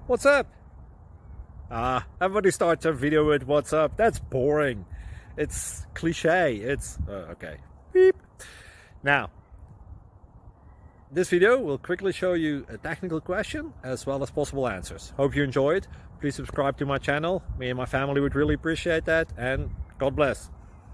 What's up? Everybody starts a video with what's up. That's boring. It's cliche. It's okay. Beep. Now, this video will quickly show you a technical question as well as possible answers. Hope you enjoyed. Please subscribe to my channel. Me and my family would really appreciate that, and God bless.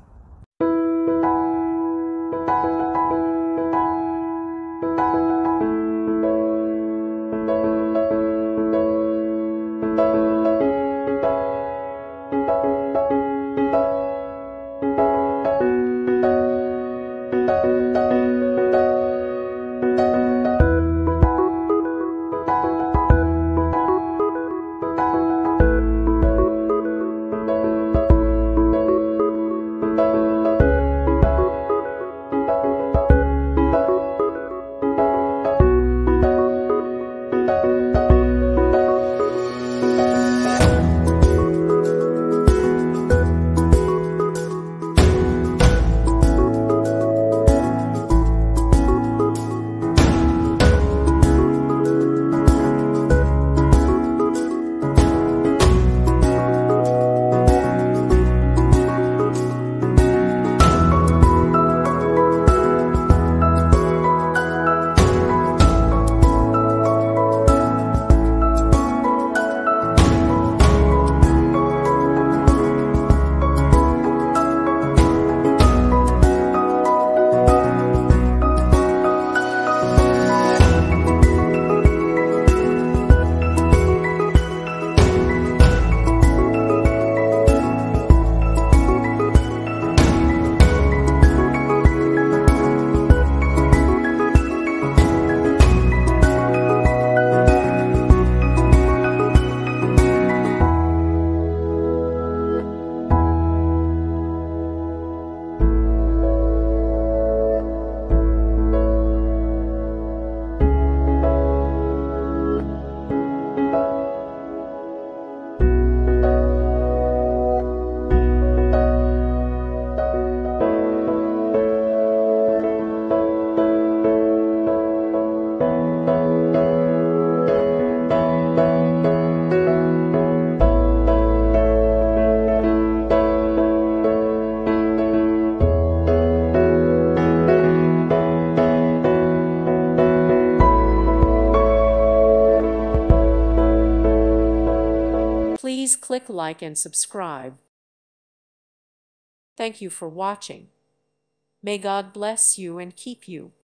Please click like and subscribe. Thank you for watching. May God bless you and keep you.